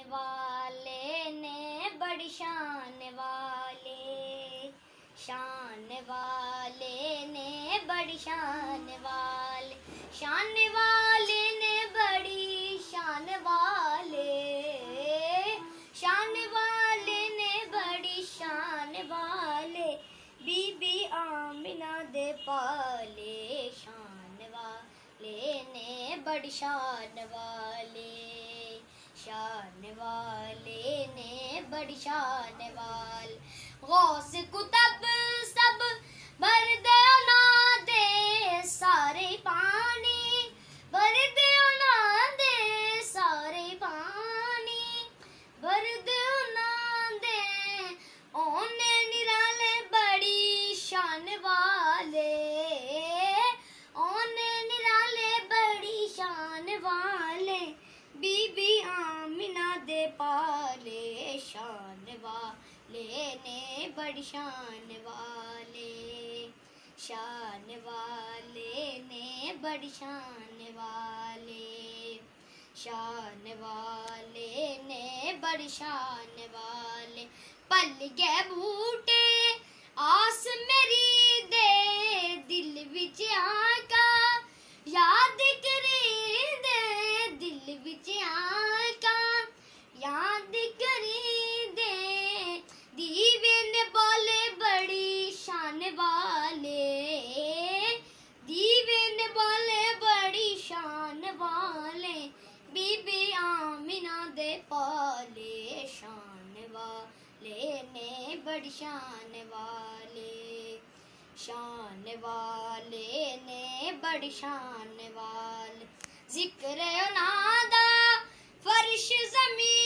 والے نے بڑی شان والے، شان والے نے بڑی شان والے، شان والے نے بڑی شان والے، شان والے نے بڑی شان والے، بی بی آمنہ دے پالے، شان والے نے بڑی شان والے، شان والے نے بڑی شان والے، غوث کتب سب بھر دے نہ دے سارے پانی، بھر دے نہ دے سارے پانی، بھر دے نہ دے اونے نرالے بڑی شان والے، اونے نرالے بڑی شان والے، بی بی آمنہ دے پالے، شان والے نے بڑی شان والے، شان والے نے بڑی شان والے، شان والے نے بڑی شان والے، پل گئے بوٹے آس میری دے دل وچ آقا، یاد کری دے دل وچ آقا، یاد کری دے، دیوے نے بولے بڑی شان والے، دیوے نے بولے بڑی شان والے، بی بی آمنہ دے پالے، شان والے نے بڑی شان والے، شان والے نے بڑی شان والے، ذکر انہاں دا فرش زمین